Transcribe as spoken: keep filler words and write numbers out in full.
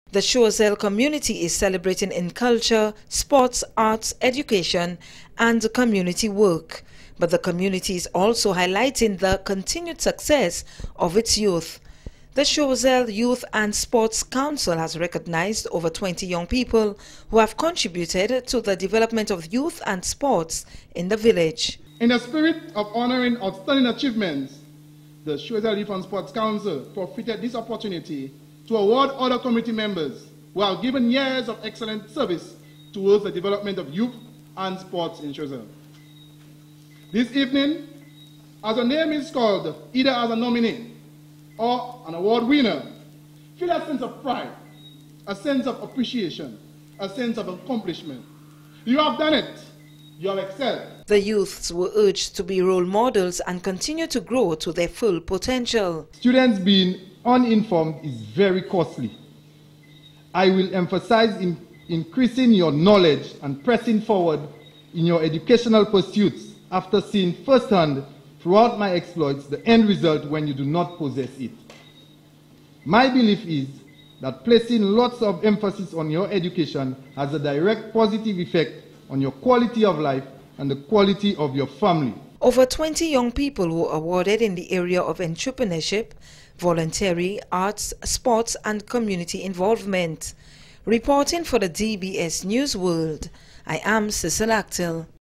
The Choiseul community is celebrating in culture, sports, arts, education, and community work. But the community is also highlighting the continued success of its youth. The Choiseul Youth and Sports Council has recognized over twenty young people who have contributed to the development of youth and sports in the village. In the spirit of honoring outstanding achievements, the Choiseul Youth and Sports Council profited this opportunity to award other committee members who have given years of excellent service towards the development of youth and sports in Choiseul. This evening, as your name is called, either as a nominee or an award winner, feel a sense of pride, a sense of appreciation, a sense of accomplishment. You have done it. You have excelled. The youths were urged to be role models and continue to grow to their full potential. Students being uninformed is very costly. I will emphasize in increasing your knowledge and pressing forward in your educational pursuits after seeing firsthand throughout my exploits the end result when you do not possess it. My belief is that placing lots of emphasis on your education has a direct positive effect on your quality of life and the quality of your family. Over twenty young people were awarded in the area of entrepreneurship, voluntary, arts, sports and community involvement. Reporting for the D B S News World, I am Cecile Actille.